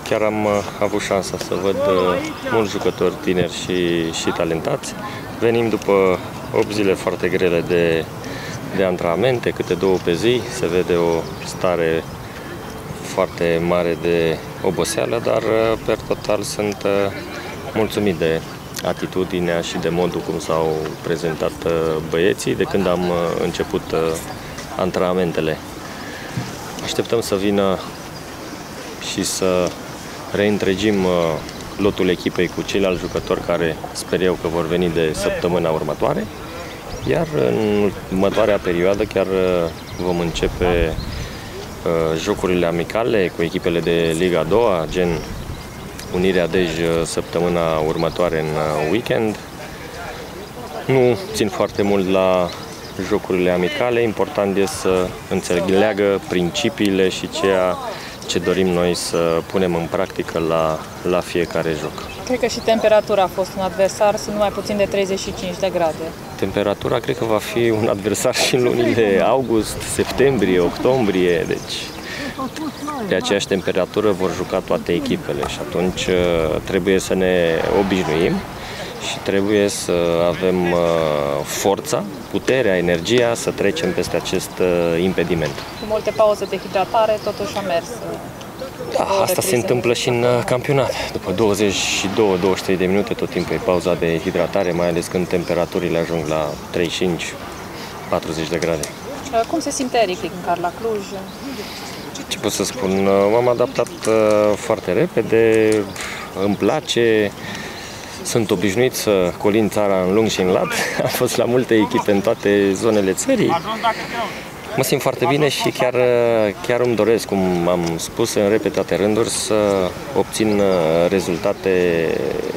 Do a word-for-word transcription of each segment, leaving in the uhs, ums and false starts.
chiar am avut șansa să văd mulți jucători tineri și, și talentați. Venim după opt zile foarte grele de, de antrenamente, câte două pe zi. Se vede o stare foarte mare de oboseală, dar per total sunt mulțumit de atitudinea și de modul cum s-au prezentat băieții de când am început antrenamentele. Așteptăm să vină și să reîntregim lotul echipei cu ceilalți jucători care sper eu că vor veni de săptămâna următoare. Iar în următoarea perioadă chiar vom începe jocurile amicale cu echipele de Liga a doua, gen Unirea Dej săptămâna următoare în weekend. Nu țin foarte mult la jocurile amicale, important este să înțeleagă principiile și ceea ce dorim noi să punem în practică la, la fiecare joc. Cred că și temperatura a fost un adversar, sunt numai puțin de treizeci și cinci de grade. Temperatura cred că va fi un adversar și în lunile august, septembrie, octombrie, deci de aceeași temperatură vor juca toate echipele și atunci trebuie să ne obișnuim și trebuie să avem forța, puterea, energia să trecem peste acest impediment. Cu multe pauze de hidratare, totuși a mers. Da, asta se întâmplă și în campionat. După douăzeci și două douăzeci și trei de minute tot timpul e pauza de hidratare, mai ales când temperaturile ajung la treizeci și cinci patruzeci de grade. Cum se simte Eric Linkar la Cluj? Ce pot să spun? M-am adaptat foarte repede, îmi place, sunt obișnuit să colin țara în lung și în lat. Am fost la multe echipe în toate zonele țării. Mă simt foarte bine și chiar, chiar îmi doresc, cum am spus în repetate rânduri, să obțin rezultate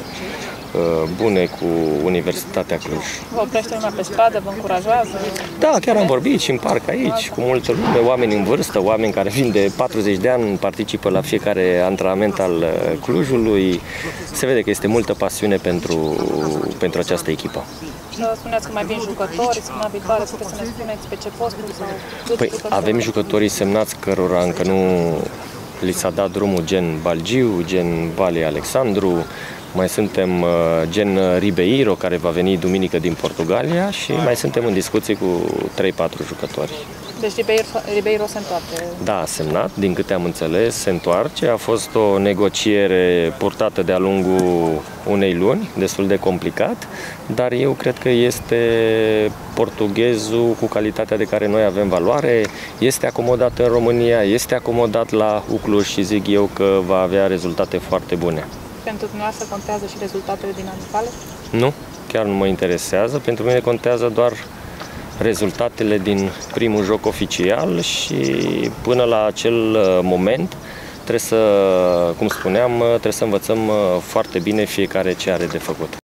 bune cu Universitatea Cluj. Vă oprește lumea pe stradă, vă încurajează? Da, chiar am vorbit și în parc aici, cu multă lume, oameni în vârstă, oameni care vin de patruzeci de ani, participă la fiecare antrenament al Clujului. Se vede că este multă pasiune pentru, pentru această echipă. Spuneați că mai vin jucători, săptămâna viitoare, puteți să ne spuneți pe ce posturi sau Păi jucători? Avem jucătorii semnați cărora încă nu li s-a dat drumul, gen Balgiu, gen Bali Alexandru. Mai suntem gen Ribeiro, care va veni duminică din Portugalia și mai suntem în discuții cu trei patru jucători. Deci Ribeiro, Ribeiro se întoarce? Da, a semnat, din câte am înțeles, se întoarce. A fost o negociere purtată de-a lungul unei luni, destul de complicat, dar eu cred că este portughezul cu calitatea de care noi avem valoare, este acomodat în România, este acomodat la Cluj și zic eu că va avea rezultate foarte bune. Pentru dumneavoastră contează și rezultatele din amicale? Nu, chiar nu mă interesează. Pentru mine contează doar rezultatele din primul joc oficial și până la acel moment trebuie să, cum spuneam, trebuie să învățăm foarte bine fiecare ce are de făcut.